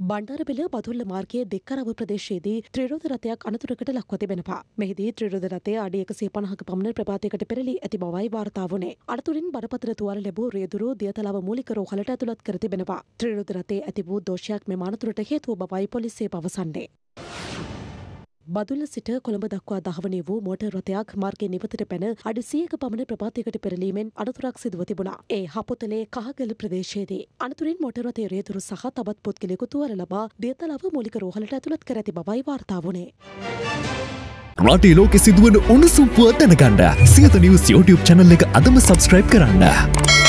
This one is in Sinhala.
බණ්ඩාරපෙළ බදුල්ල මාර්ගයේ දෙක්කරව ප්‍රදේශයේදී ත්‍රිරෝද රථයක් අනතුරකට ලක්ව තිබෙනවා. මෙහිදී ත්‍රිරෝද රථය අඩි 150ක පමණ ප්‍රපාතයකට පෙරළී ඇති බවයි වාර්තා වුණේ. අනතුරින් බරපතල තුවාල ලැබූ රියදුරු දියතලාව මූලික රෝහලට ඇතුළත් කර තිබෙනවා. ත්‍රිරෝද රථයේ ඇති වූ දෝෂයක් මෙම අනතුරට හේතුව බවයි පොලිසිය පවසන්නේ. බදුල්ල සිට කොළඹ දක්වා දහවනය වූ මෝටර් රථයක් මාර්ගයේ නිවතට පැන අඩි 100ක පමණ ප්‍රපාතයකට පෙරලීමෙන් අනතුරක් සිදුව තිබුණා. ඒ හපොතලේ කහගල ප්‍රදේශයේදී. අනතුරින් මෝටර් රථයේ රියදුරු සහ තවත් පුද්ගලයෙකු තුවාල ලබා දියතලාව මූලික රෝහලට ඇතුළත් කර ඇති බවයි වාර්තා වුණේ. රටේ ලෝකෙ සිදුවන උණුසුම් පුවත් දැනගන්න සියත නිවුස් YouTube channel එක අදම subscribe කරන්න.